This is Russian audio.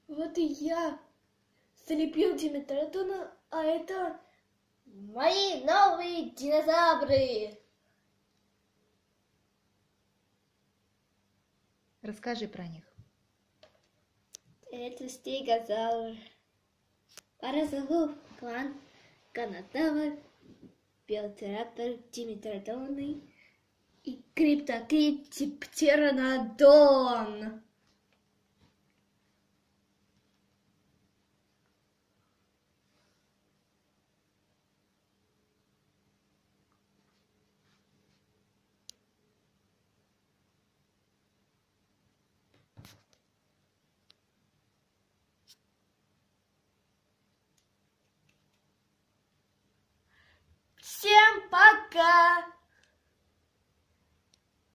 Вот и я слепил Димитратона, а это мои новые динозавры. Расскажи про них. Это стегозавр, паразолов, клан, канатавр, белоцираптор, димитратоны и криптокрит птеранодон. Всем пока!